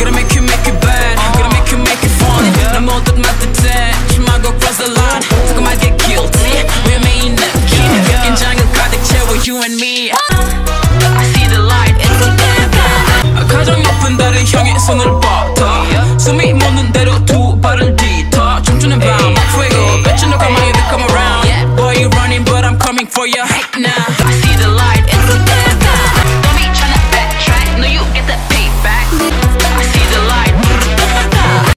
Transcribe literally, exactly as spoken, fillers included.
Gonna make you make it bad, gonna make you make it fun. 난 모두 맡듯해 심하고 cross the line. 조금만 get guilty 위험해 이 느낌. 긴장을 가득 채워 you and me. I see the light in the end. 가장 높은 달을 향해 손을 뻗어 숨이 멎는 대로 두 발을 뒤터 춤추는 밤 fuego bet you know come on you come around. Boy you running but I'm coming for you right now. I see the light in the